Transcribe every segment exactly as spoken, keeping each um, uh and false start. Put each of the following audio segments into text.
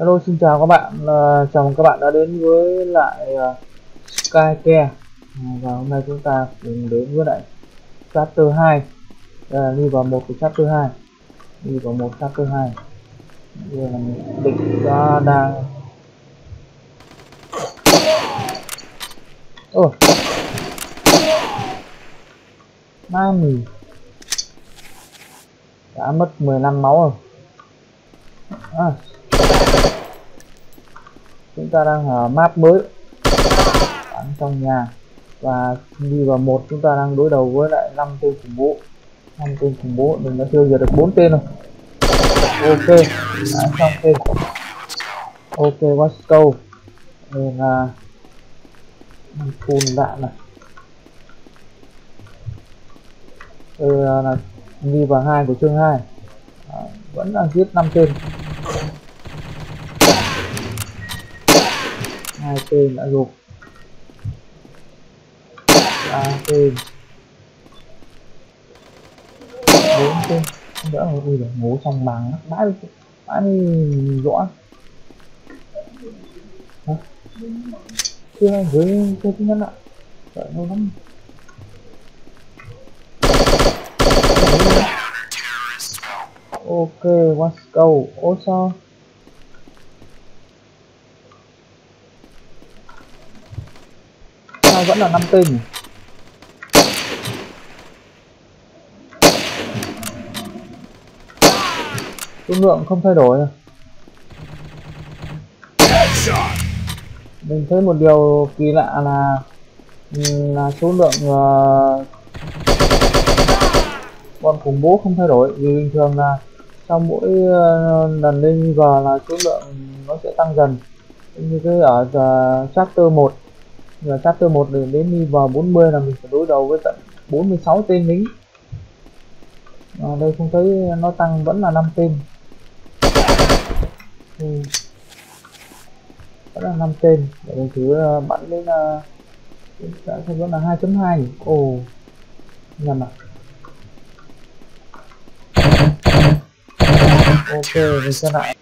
Hello, xin chào các bạn, uh, chào mừng các bạn đã đến với lại uh, Skycare. uh, Và hôm nay chúng ta cùng đến với lại chapter hai. Đây là đi vào một của chapter hai. Đi vào một chapter hai. Đây là địch ta đang ồ Nani đã mất mười lăm máu rồi. À, chúng ta đang ở map mới bắn trong nhà và đi vào một. Chúng ta đang đối đầu với lại năm tên khủng bố. năm tên khủng bố mình đã tiêu diệt được bốn tên rồi. Ok, đã xong tên. Ok, let's go. Nên là full đạn này. Đây là đi vào hai của chương hai. À, vẫn đang giết năm tên. Hai tên đã gục. Ba tên. Bốn tên. Không đỡ rồi, bây ngủ trong bằng mãi mãi rõ. Hả? Chưa với chơi thứ nhất ạ. Đợi lâu lắm. Ok, let's go. Ô sao? Sao vẫn là năm tên nhỉ? Số lượng không thay đổi. Mình thấy một điều kỳ lạ là là số lượng uh, bọn khủng bố không thay đổi, vì bình thường là sau mỗi uh, lần lên vào là số lượng nó sẽ tăng dần, như cái ở uh, chapter một. Giờ chapter một để đến đi vào bốn mươi là mình phải đối đầu với tận bốn mươi sáu tên lính. À, đây không thấy nó tăng, vẫn là năm tên. Ừ. Vẫn là năm tên. Để mình thử uh, bắn đến uh, sẽ vẫn là hai chấm hai. Ồ, nhầm à. Ok, mình xem lại.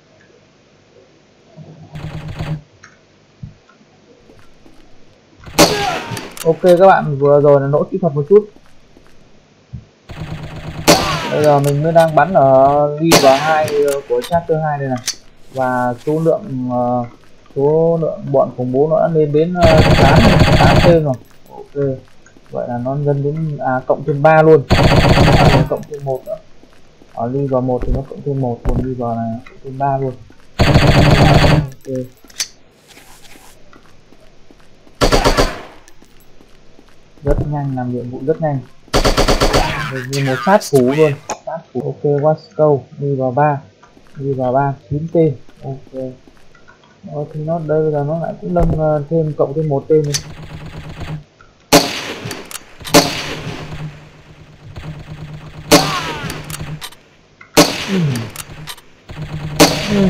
Ok các bạn, vừa rồi là lỗi kỹ thuật một chút. Bây giờ mình mới đang bắn ở đi vào hai của chapter hai đây này, và số lượng uh, số lượng bọn khủng bố nó đã lên đến uh, tám tên rồi. Ok, vậy là nó nhân đến à, cộng thêm ba luôn, à, cộng thêm một nữa. Ở đi vào một thì nó cộng thêm một, còn đi vào là cộng thêm ba luôn. Ok. Rất nhanh, làm nhiệm vụ rất nhanh, như một sát thủ luôn, sát thủ. Ok, let's go. Đi vào ba, đi vào ba, chín tên. Ok, nó thì nó đây là nó lại cũng nâng uh, thêm cộng thêm một tên nữa. uhm. Uhm.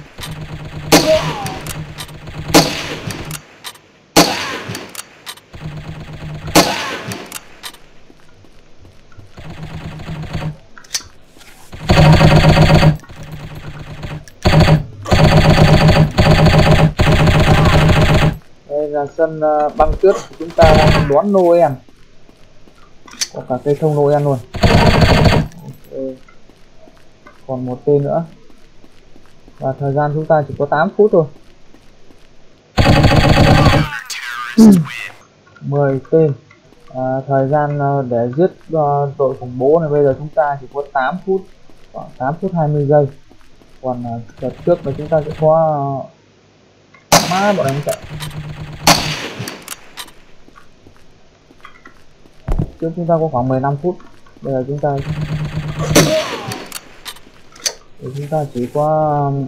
Đây là sân uh, băng tuyết của chúng ta đang đón Noel, có cả cây thông Noel luôn. Okay. Còn một tên nữa và thời gian chúng ta chỉ có tám phút thôi. mười tên. À, thời gian uh, để giết uh, đội khủng bố này bây giờ chúng ta chỉ có tám phút, khoảng tám phút hai mươi giây. Còn uh, đợt trước là chúng ta sẽ có uh, má bọn anh chạy. Trước chúng ta có khoảng mười lăm phút, bây giờ chúng ta thì chúng ta chỉ có um,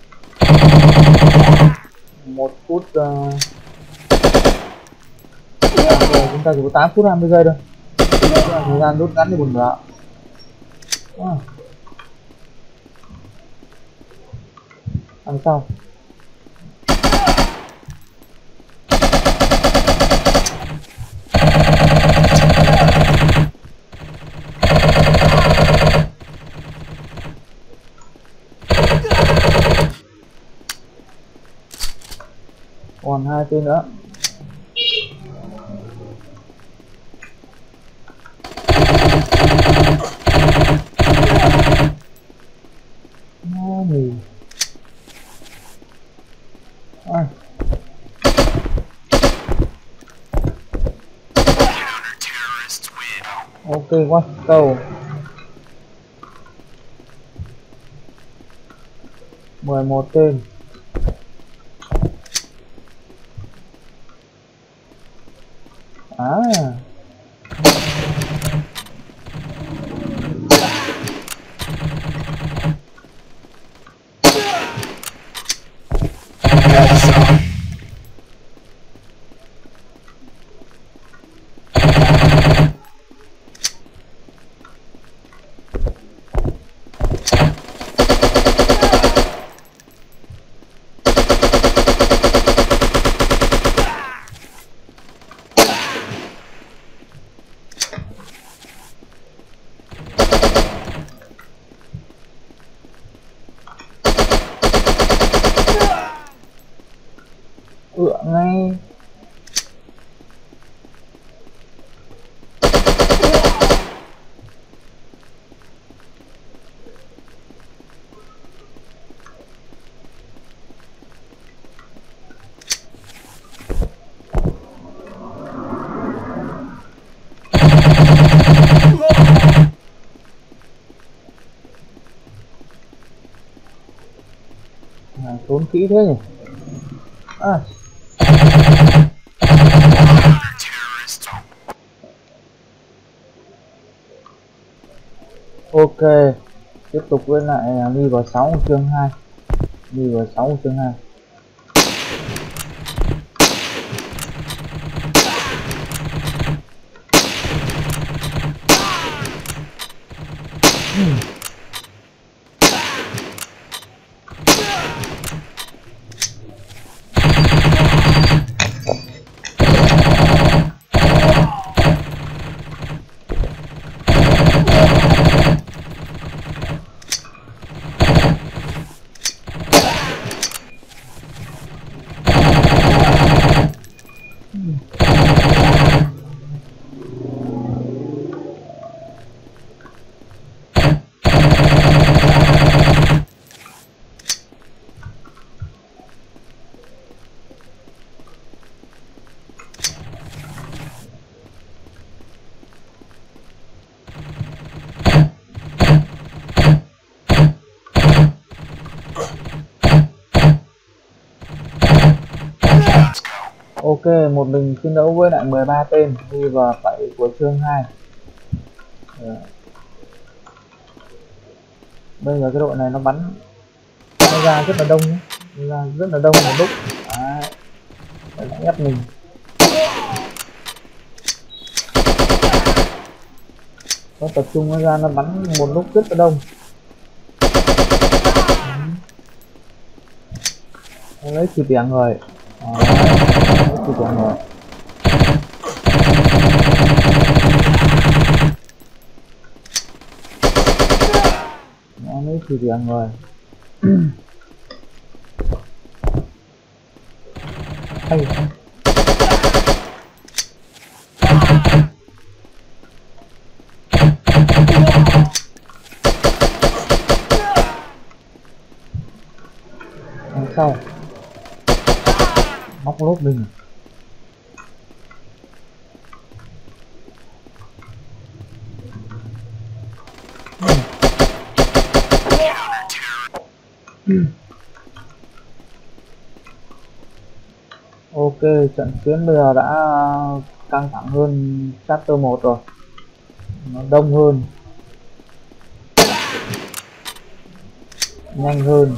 một phút. Uh, à, chúng ta chỉ có tám phút hai mươi giây thôi. Thời gian rút ngắn đi một nửa. Wow. Đằng sau. hai tên nữa. Nó gì à. Ok quá cầu mười một tên. À ựa ngay. À, trốn kỹ thế nhỉ. À ok, tiếp tục với lại đi vào sáu chương hai, đi vào sáu chương hai. Hmm. Ok, một mình chiến đấu với lại mười ba tên đi vào bảy của chương hai. Bây giờ cái đội này nó bắn nó ra rất là đông nhé. Ra rất là đông một lúc. Đấy. Phải lại ép mình. Nó tập trung nó ra nó bắn một lúc rất là đông. Nó lấy chỉ bẻ người. À, lấy chỉ bẻ người. Nó lấy chỉ bẻ người. Hay. Đằng sau móc lốp mình. Ok, trận chiến bây giờ đã căng thẳng hơn chapter một rồi. Nó đông hơn, nhanh hơn,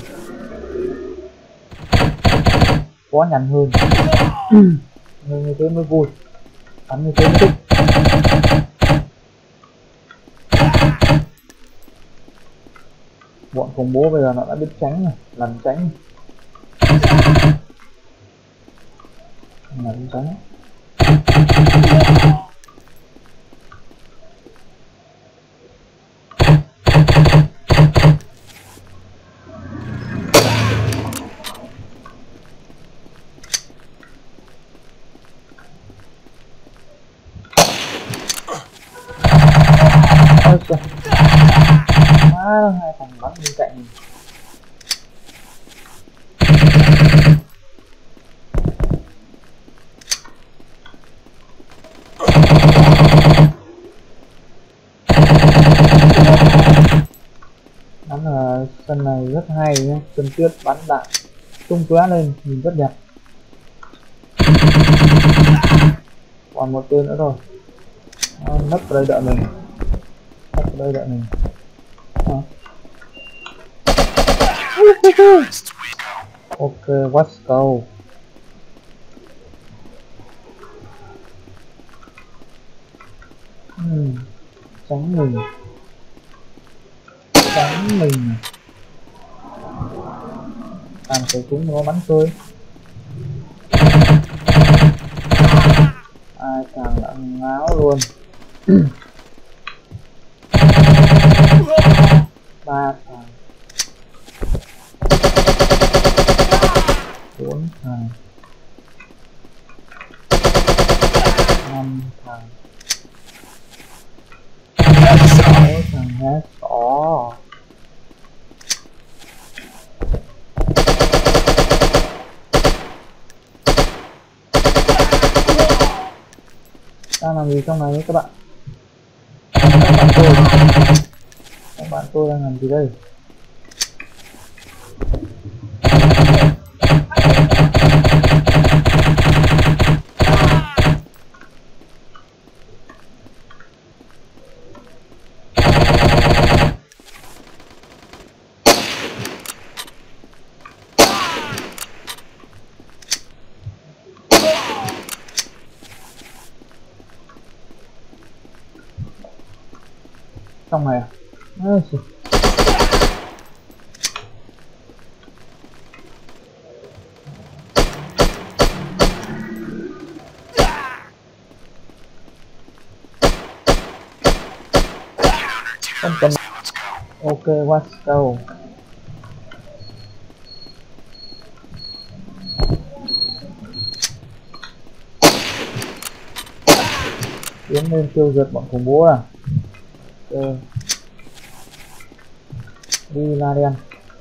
quá nhằn hơn. Nên như thế mới vui, bắn như thế mới thích. Bọn khủng bố bây giờ nó đã biết tránh rồi, lần tránh lần tránh. Ôi trời, má hai thằng bắn bên cạnh mình. Bắn ở sân này rất hay nhé, sân tuyết bắn đạn tung tóe lên nhìn rất đẹp. Còn một tên nữa rồi, nó nấp ở đây đợi mình, nấp ở đây đợi mình. À. Ok, let's go. Hmm, tránh mình, tránh mình. Làm cái súng nó bắn chơi. Ai càng đã ngáo luôn. Ba thằng, bốn thằng, năm thằng, sáu thằng hết có. Đang làm gì trong này đấy các bạn? Các bạn tôi, các bạn tôi đang làm gì đây? Trong này à? Ôi trời. Không cần. Ok, let's go. Tiến lên tiêu diệt bọn khủng bố à? Ok. Đi la đen.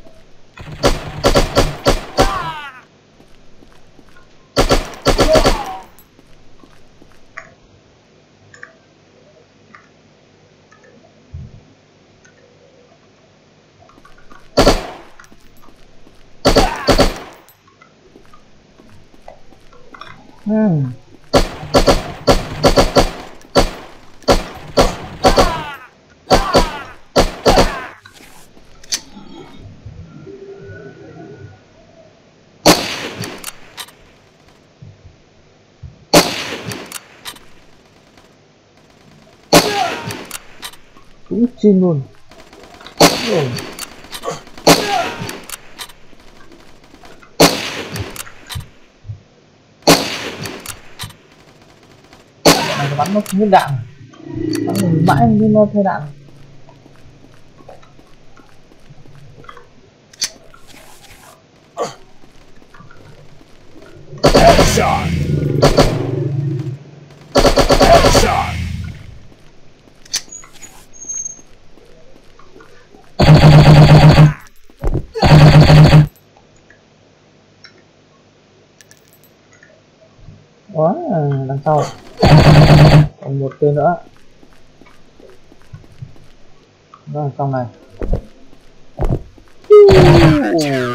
Hmm. Cũng chim luôn. Oh. Này bắn nó không hết đạn, bắn mình mãi như nó thay đạn. Headshot. Headshot. Đó, đằng sau còn một tên nữa. Đó, trong này.